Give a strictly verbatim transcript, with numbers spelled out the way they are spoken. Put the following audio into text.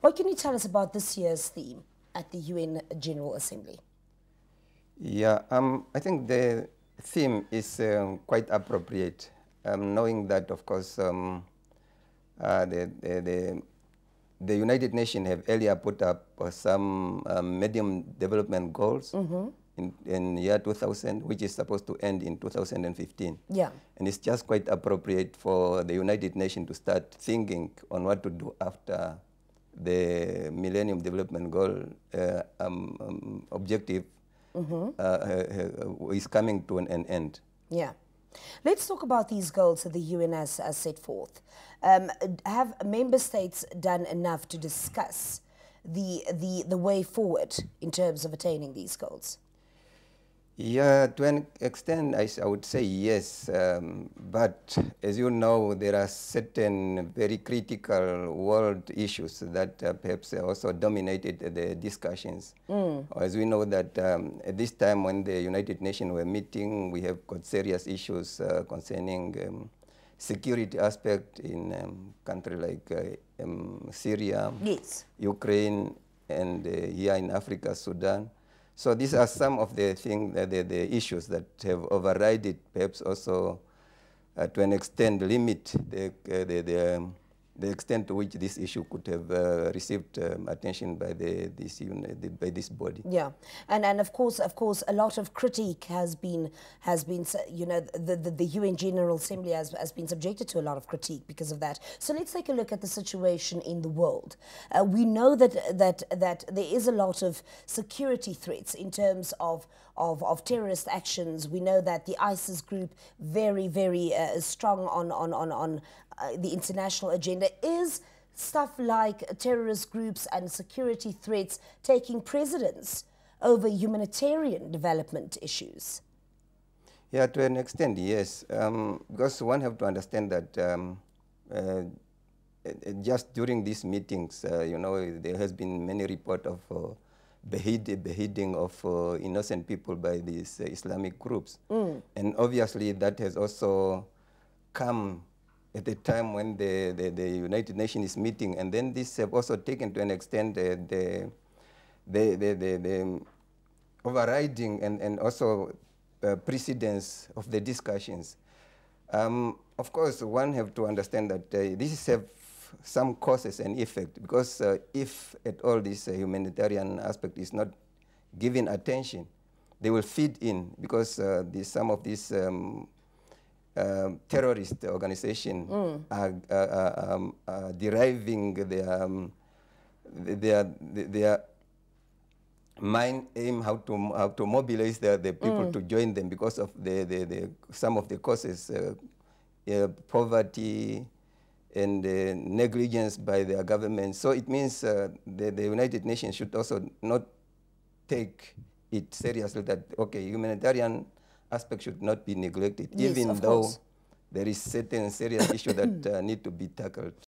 What can you tell us about this year's theme at the U N General Assembly? Yeah, um, I think the theme is um, quite appropriate, um, knowing that, of course, um, uh, the, the, the, the United Nations have earlier put up uh, some um, medium development goals mm-hmm. in, in year two thousand, which is supposed to end in two thousand fifteen. Yeah. And it's just quite appropriate for the United Nations to start thinking on what to do after the Millennium Development Goal uh, um, um, objective Mm-hmm. uh, uh, is coming to an, an end. Yeah. Let's talk about these goals that the U N has, has set forth. Um, have member states done enough to discuss the, the, the way forward in terms of attaining these goals? Yeah, to an extent, I, I would say yes. Um, but as you know, there are certain very critical world issues that uh, perhaps also dominated the discussions. Mm. As we know that um, at this time when the United Nations were meeting, we have got serious issues uh, concerning um, security aspect in a um, country like uh, um, Syria, yes. Ukraine, and uh, here in Africa, Sudan. So these are some of the things, uh, the, the issues that have overridden, perhaps also uh, to an extent limit the, uh, the, the, um, the extent to which this issue could have uh, received um, attention by the, this unit, the, by this body. Yeah, and and of course, of course, a lot of critique has been has been, you know, the the, the U N General Assembly has has been subjected to a lot of critique because of that. So let's take a look at the situation in the world. Uh, we know that that that there is a lot of security threats in terms of of of terrorist actions. We know that the ISIS group very very uh, strong on on on on. Uh, the international agenda. Is stuff like terrorist groups and security threats taking precedence over humanitarian development issues? Yeah, to an extent, yes. Um, because one have to understand that um, uh, just during these meetings, uh, you know, there has been many reports of uh, behead beheading of uh, innocent people by these uh, Islamic groups. Mm. And obviously that has also come at the time when the, the, the United Nations is meeting, and then this have also taken to an extent uh, the, the, the, the, the overriding and, and also uh, precedence of the discussions. Um, of course, one have to understand that uh, this have some causes and effect, because uh, if at all this uh, humanitarian aspect is not given attention, they will feed in, because uh, the, some of these um, Uh, terrorist organization mm. are, uh, um, uh, deriving their, um, their, their mind aim how to, how to mobilize the, the people mm. to join them because of the, the, the, some of the causes, uh, uh, poverty and uh, negligence by their government. So it means uh, the, the United Nations should also not take it seriously that, okay, humanitarian aspect should not be neglected, yes, even though course. there is certain serious issue that uh, need to be tackled.